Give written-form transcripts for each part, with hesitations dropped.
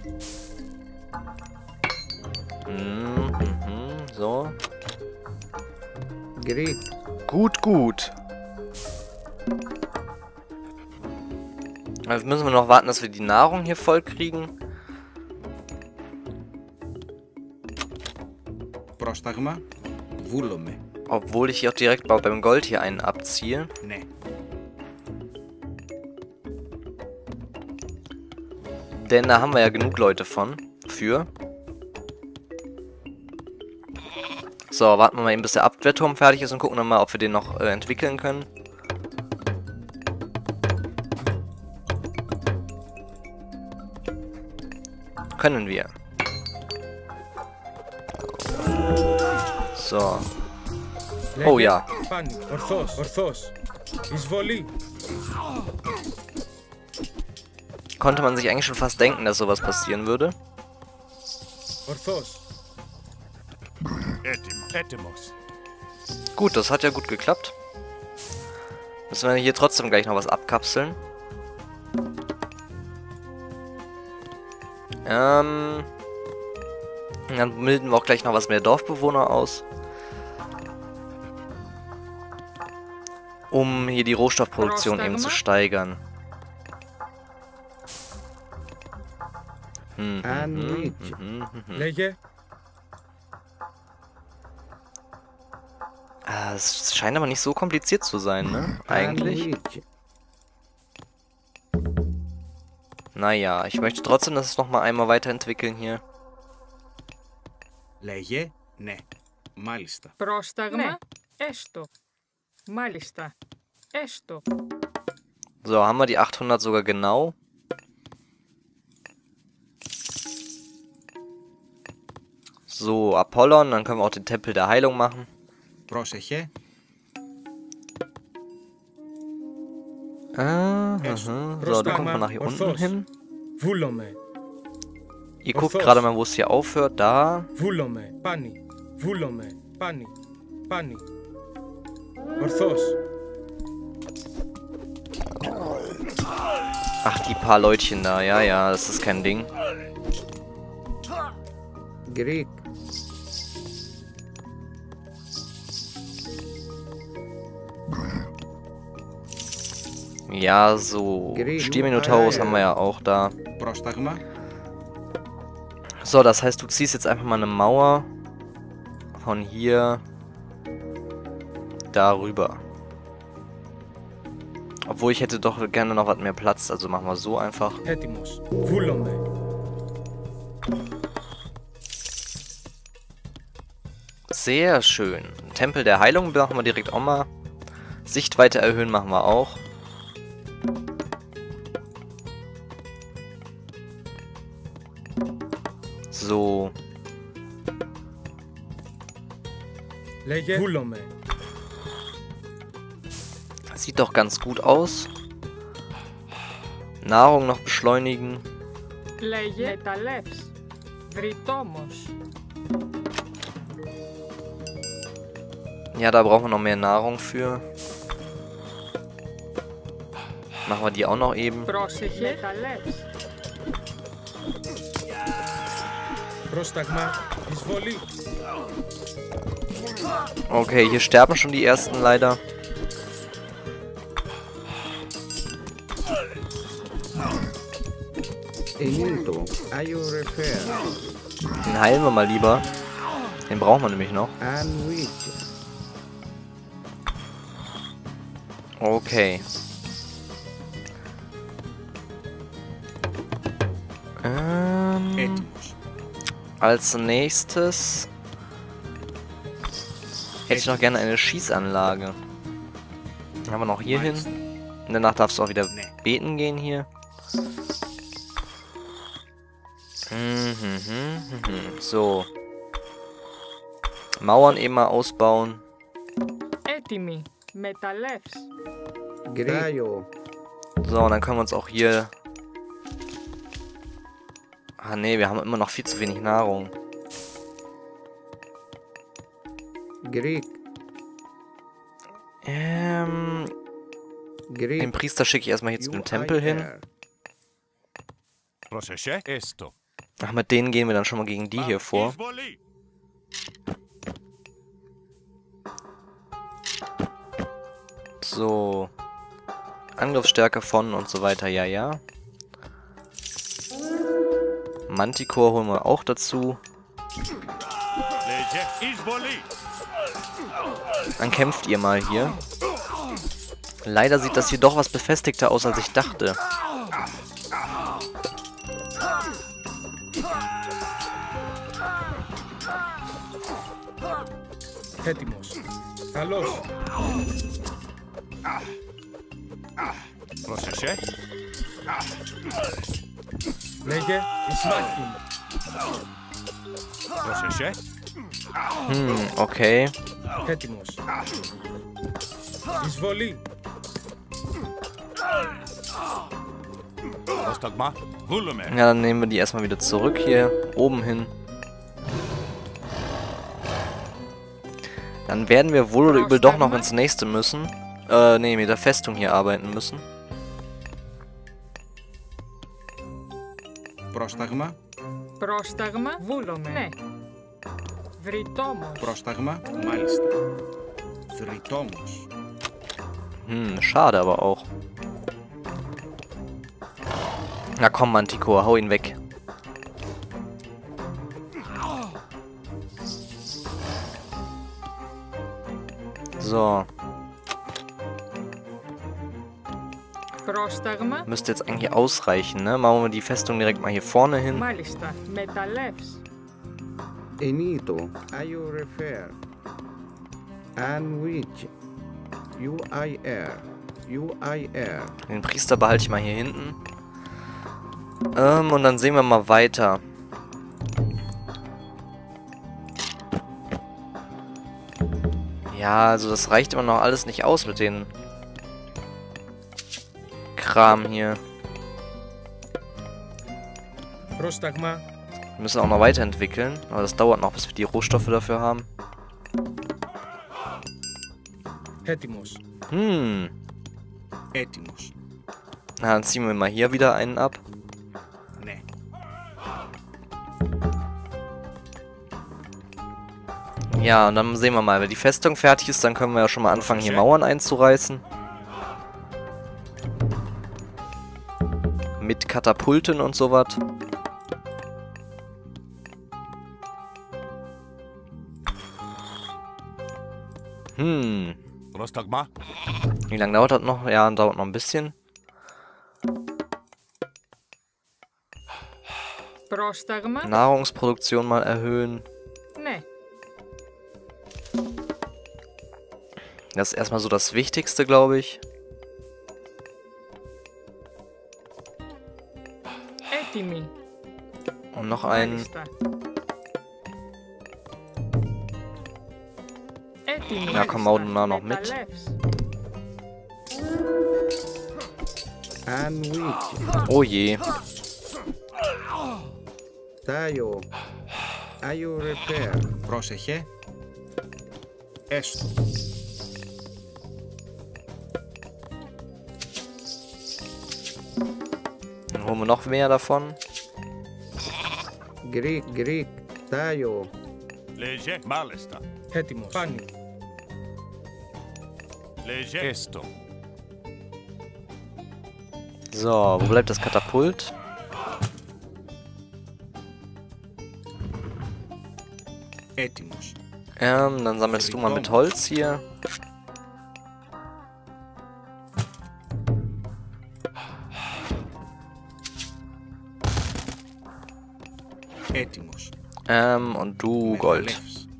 So. Greek. Gut, gut. Jetzt müssen wir noch warten, dass wir die Nahrung hier voll kriegen. Πρόσταγμα. Βούλομαι. Obwohl ich hier auch direkt beim Gold hier einen abziehe. Ναι. Denn da haben wir ja genug Leute für. So, warten wir mal eben, bis der Abwehrturm fertig ist und gucken dann mal, ob wir den noch entwickeln können. Können wir. So. Oh ja. Konnte man sich eigentlich schon fast denken, dass sowas passieren würde. Gut, das hat ja gut geklappt. Müssen wir hier trotzdem gleich noch was abkapseln. Dann bilden wir auch gleich noch was mehr Dorfbewohner aus. Um hier die Rohstoffproduktion eben zu steigern. Es scheint aber nicht so kompliziert zu sein, ne? Eigentlich. Naja, ich möchte trotzdem, dass es nochmal einmal weiterentwickeln hier. Λέγε, ναι. Μάλιστα. Πρόσταγμα, έστω. Μάλιστα. Έστω. So, haben wir die 800 sogar genau. So, Apollon, dann können wir auch den Tempel der Heilung machen. Πρόσεχε. So, dann kommt man nach hier unten hin. Βούλομαι. Ihr guckt gerade mal, wo es hier aufhört. Da. Βούλομαι. Πάνι. Βούλομαι. Πάνι. Πάνι. Ορθώς. Ach, die paar Leutchen da. Ja, ja, das ist kein Ding. Greek. Ja, so. Stierminotaurus haben wir ja auch da. Πρόσταγμα. So, das heißt, du ziehst jetzt einfach mal eine Mauer von hier darüber. Obwohl, ich hätte doch gerne noch was mehr Platz, also machen wir so einfach. Έτοιμος. Βούλομαι. Sehr schön. Tempel der Heilung machen wir direkt auch mal. Sichtweite erhöhen machen wir auch. So. Λέγε. Βούλομαι. Sieht doch ganz gut aus. Nahrung noch beschleunigen. Λέγε. Μεταλλεύς. Βρυτόμος. Ja, da brauchen wir noch mehr Nahrung für. Machen wir die auch noch eben. Πρόσεχε. Μεταλλεύς. Πρόσταγμα. Εισβολή. Okay, hier sterben schon die ersten leider. Enito. Ayo refer. Den heilen wir mal lieber. Den brauchen wir nämlich noch. Anwich. Okay. Έτοιμος. Als nächstes hätte ich noch gerne eine Schießanlage. Dann haben wir noch hier hin. Und danach darfst du auch wieder beten gehen hier. So. Mauern eben mal ausbauen. Έτοιμη. Μεταλλεύς. Greio. So, und dann können wir uns auch hier... Ah ne, wir haben immer noch viel zu wenig Nahrung. Greek. Greek. Den Priester schicke ich erstmal hier zu dem Tempel hin. Πρόσεχε, έστω. Ach, mit denen gehen wir dann schon mal gegen die hier vor. Εισβολή. So. Angriffsstärke von und so weiter, ja, ja. Manticore holen wir auch dazu. Λέγε εισβολή. Dann kämpft ihr mal hier. Leider sieht das hier doch was befestigter aus, als ich dachte. Έτοιμος. Καλώς. Πρόσεχε. Λέγε Ισμάχιν. Πρόσεχε. Okay. Έτοιμος. Εισβολή. Πρόσταγμα. Βούλουμε. Ja, dann nehmen wir die erstmal wieder zurück hier. Oben hin. Dann werden wir wohl oder übel doch noch ins nächste müssen. Nee, mit der Festung hier arbeiten müssen. Πρόσταγμα. Πρόσταγμα. Βούλομαι. Ναι. Βρυτόμος. Πρόσταγμα. Μάλιστα. Θρητόμος. Schade aber auch. Na komm, Manticore, hau ihn weg. So. Πρόσταγμα. Müsste jetzt eigentlich ausreichen, ne? Machen wir die Festung direkt mal hier vorne hin. Μάλιστα. Μεταλλεύς. Enito. Ayo refer. An which. UIR. UIR. Den Priester behalte ich mal hier hinten. Und dann sehen wir mal weiter. Ja, also das reicht immer noch alles nicht aus mit den Kram hier. Πρόσταγμα. Wir müssen auch noch weiterentwickeln, aber das dauert noch, bis wir die Rohstoffe dafür haben. Έτοιμος. Έτοιμος. Na, dann ziehen wir mal hier wieder einen ab. Ναι. Ja, und dann sehen wir mal, wenn die Festung fertig ist, dann können wir ja schon mal anfangen, hier Mauern einzureißen. Mit Katapulten und sowas. Πρόσταγμα. Wie lange dauert das noch? Ja, dauert noch ein bisschen. Πρόσταγμα. Nahrungsproduktion mal erhöhen. Ναι. Das ist erstmal so das Wichtigste, glaube ich. Έτοιμη. Und noch einen. Μάλιστα. Έτοιμη. Ja, komm, hau du mal noch mit. Μεταλλεύς. An which. Oh je. Tayo. Ayo refer. Πρόσεχε. Έστω. Dann holen wir noch mehr davon. Greek. Greek. Tayo. Λέγε μάλιστα. Έτοιμος. Πάνι. Λέγε έστω. So, wo bleibt das Katapult? Έτοιμος. Dann sammelst du mal mit Holz hier. Έτοιμος. Und du Gold. Μεταλλεύς.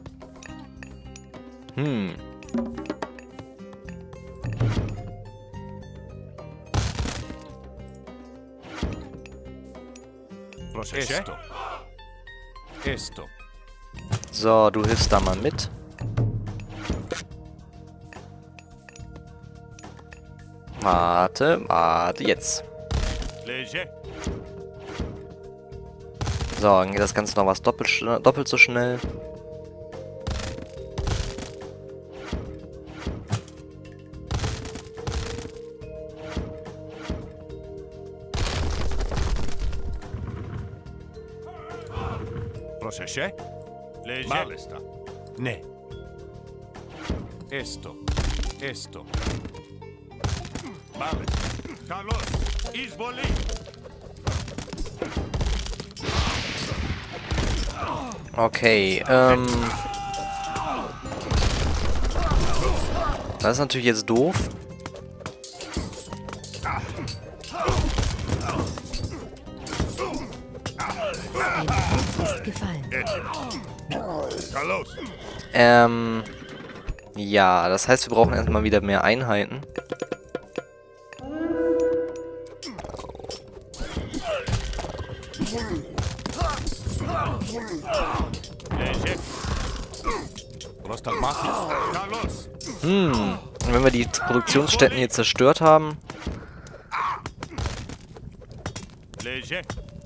Πρόσεχε. Έστω. Έστω. So, du hilfst da mal mit. Warte, jetzt. Λέγε. So, dann geht das Ganze noch was doppelt so schnell. Πρόσεχε. Λέγε. Μάλιστα. Ναι. Έστω. Έστω. Μάλιστα. Καλώς. Εισβολή. Okay, das ist natürlich jetzt doof. Ein Punkt ist gefallen. Καλώς. Ja, das heißt, wir brauchen erstmal wieder mehr Einheiten. Λέγε. Πρόσταγμα. Καλώς. Und wenn wir die Produktionsstätten hier zerstört haben, Λέγε.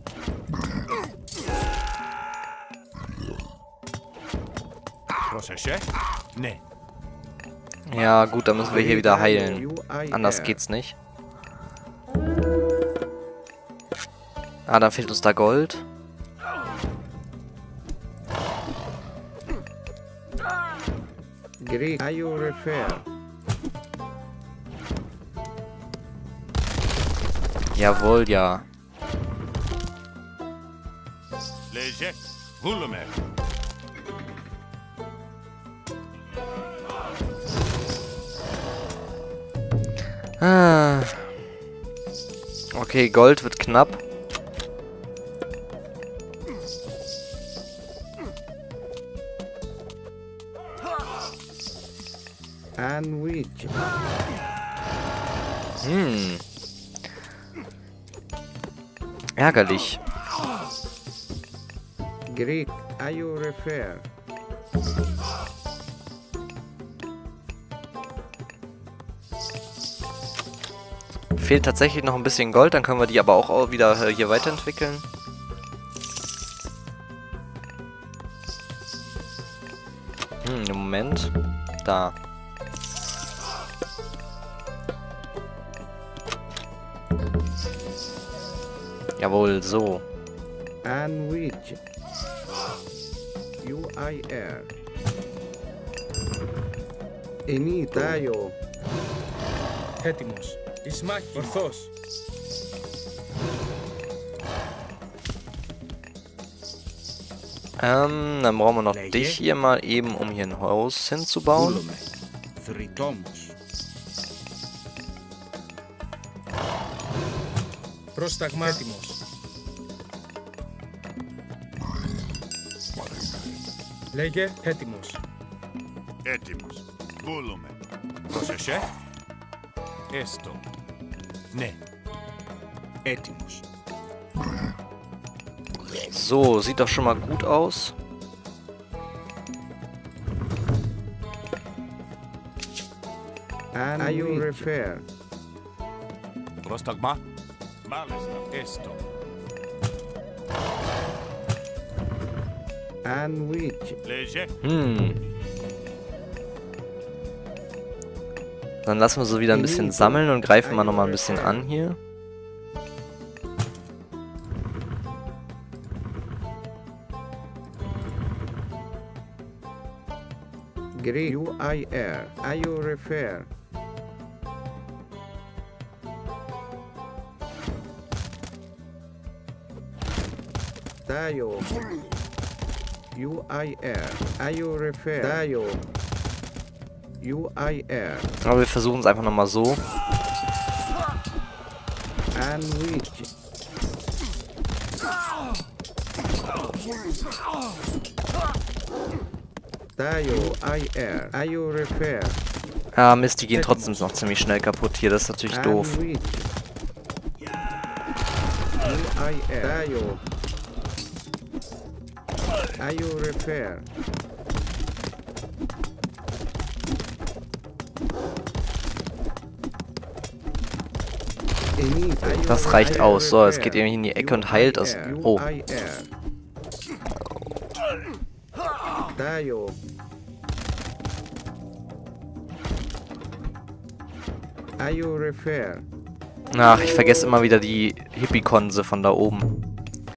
Πρόσεχε. Ναι. ja gut, dann müssen wir hier wieder heilen. Anders geht's nicht. Ah, dann fehlt uns da Gold. Greek. Are you repair? Jawohl, ja. Λέγε. Βούλουμε. Ah. Okay, Gold wird knapp. Anwich. Ärgerlich. Greek. Are you repair? Fehlt tatsächlich noch ein bisschen Gold, dann können wir die aber auch wieder hier weiterentwickeln. Im Moment. Da. Jawohl, so. Anwich. UIR. Ενίταιο. Έτοιμος. Εις μάχη. Ορθός. Dann brauchen wir noch dich hier mal eben, um hier ein Haus hinzubauen. Βούλουμε. Θρητόμος. Πρόσταγμα. Έτοιμος. Λέγε. Έτοιμος. Έτοιμος. Βούλουμε. Πρόσεχε. Έστω. Ναι. Έτοιμος. So, sieht doch schon mal gut aus. Are you repair? Πρόσταγμα. Μάλιστα. Έστω. Anwich. Λέγε. Dann lassen wir so wieder ein bisschen sammeln und greifen mal nochmal ein bisschen an hier. Greek. UIR. Are you repair? Tayo. UIR. Are you repair? Tayo. UIR. Aber wir versuchen es einfach nochmal so. Anwich. Tayo. UIR. Are you repair? Ah, Mist, die gehen trotzdem noch ziemlich schnell kaputt hier. Das ist natürlich doof. Anwich. UIR. Tayo. Are you repair? Das reicht aus. So, jetzt geht ihr in die Ecke und heilt das. Oh. Ach, ich vergesse immer wieder die Hippie-Konse von da oben.